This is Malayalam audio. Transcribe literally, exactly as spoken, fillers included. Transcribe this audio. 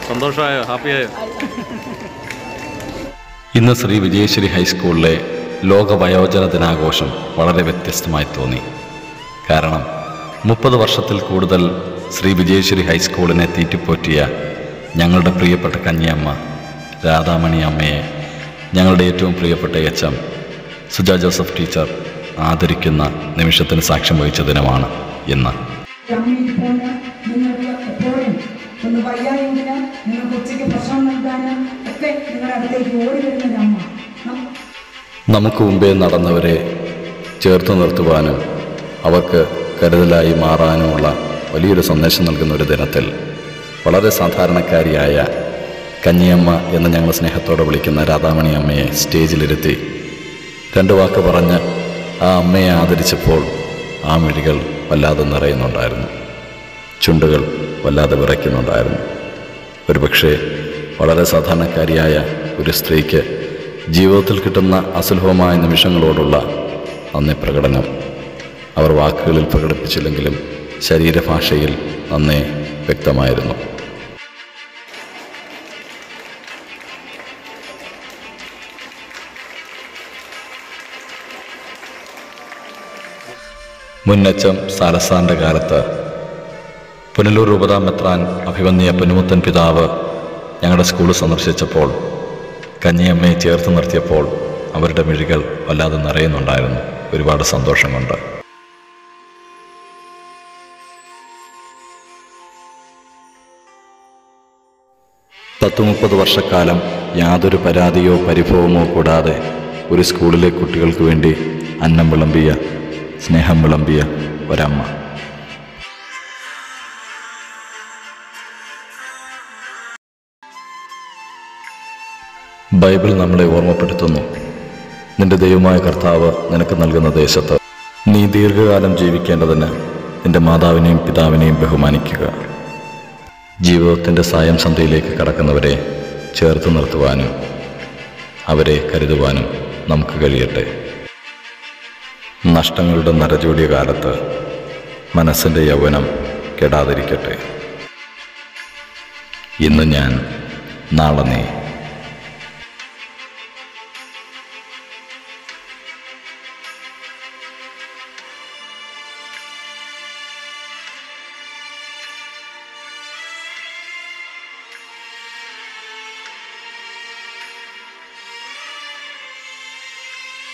സന്തോഷമായോ? ഹാപ്പിയായോ? ഇന്ന് ശ്രീ വിജയശ്രീ ഹൈസ്കൂളിലെ ലോക വയോജന ദിനാഘോഷം വളരെ വ്യത്യസ്തമായി തോന്നി. കാരണം മുപ്പത് വർഷത്തിൽ കൂടുതൽ ശ്രീ വിജയശ്രീ ഹൈസ്കൂളിനെ തീറ്റിപ്പോറ്റിയ ഞങ്ങളുടെ പ്രിയപ്പെട്ട കഞ്ഞിയമ്മ രാധാമണി അമ്മയെ ഞങ്ങളുടെ ഏറ്റവും പ്രിയപ്പെട്ട H M Suja Joseph teacher ആദരിക്കുന്ന നിമിഷത്തിന് സാക്ഷ്യം വഹിച്ച ദിനമാണ് ഇന്ന്. നമുക്ക് മുമ്പേ നടന്നവരെ ചേർത്ത് നിർത്തുവാനും അവർക്ക് കരുതലായി മാറാനുമുള്ള വലിയൊരു സന്ദേശം നൽകുന്ന ഒരു ദിനത്തിൽ വളരെ സാധാരണക്കാരിയായ കഞ്ഞിയമ്മ എന്ന് ഞങ്ങൾ സ്നേഹത്തോടെ വിളിക്കുന്ന രാധാമണി അമ്മയെ സ്റ്റേജിലിരുത്തി രണ്ട് വാക്ക് പറഞ്ഞ് ആ അമ്മയെ ആദരിച്ചപ്പോൾ ആ മിഴികൾ വല്ലാതെ നിറയുന്നുണ്ടായിരുന്നു, ചുണ്ടുകൾ വല്ലാതെ വിറയ്ക്കുന്നുണ്ടായിരുന്നു. ഒരുപക്ഷെ വളരെ സാധാരണക്കാരിയായ ഒരു സ്ത്രീക്ക് ജീവിതത്തിൽ കിട്ടുന്ന അസുലഭമായ നിമിഷങ്ങളോടുള്ള നന്ദി പ്രകടനം അവർ വാക്കുകളിൽ പ്രകടിപ്പിച്ചില്ലെങ്കിലും ശരീരഭാഷയിൽ നന്നേ വ്യക്തമായിരുന്നു. മുന്നച്ചം സാരസാന്റെ കാലത്ത് പുനലൂർ രൂപതാ മെത്രാൻ അഭിവന്യ പൊന്നുമുത്തൻ പിതാവ് ഞങ്ങളുടെ സ്കൂൾ സന്ദർശിച്ചപ്പോൾ കഞ്ഞിയമ്മയെ ചേർത്ത് നിർത്തിയപ്പോൾ അവരുടെ മിഴികൾ വല്ലാതെ നിറയുന്നുണ്ടായിരുന്നു, ഒരുപാട് സന്തോഷം കൊണ്ട്. പത്ത് മുപ്പത് വർഷക്കാലം യാതൊരു പരാതിയോ പരിഭവമോ കൂടാതെ ഒരു സ്കൂളിലെ കുട്ടികൾക്ക് വേണ്ടി അന്നം വിളമ്പിയ, സ്നേഹം വിളമ്പിയ ഒരമ്മ. ബൈബിൾ നമ്മളെ ഓർമ്മപ്പെടുത്തുന്നു, നിന്റെ ദൈവമായ കർത്താവ് നിനക്ക് നൽകുന്ന ദേശത്ത് നീ ദീർഘകാലം ജീവിക്കേണ്ടതിന് നിന്റെ മാതാവിനെയും പിതാവിനെയും ബഹുമാനിക്കുക. ജീവിതത്തിൻ്റെ സായം സന്ധ്യയിലേക്ക് കടക്കുന്നവരെ ചേർത്ത് നിർത്തുവാനും അവരെ കരുതുവാനും നമുക്ക് കഴിയട്ടെ. നഷ്ടങ്ങളുടെ നരചൂടിയ കാലത്ത് മനസ്സിൻ്റെ യൗവനം കെടാതിരിക്കട്ടെ. ഇന്ന് ഞാൻ, നാളെ നീ.